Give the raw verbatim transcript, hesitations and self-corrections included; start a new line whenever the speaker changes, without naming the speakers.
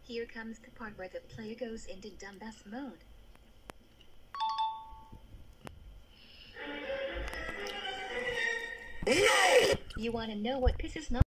Here comes the part where the player goes into dumbass mode. No! You wanna know what pisses me off?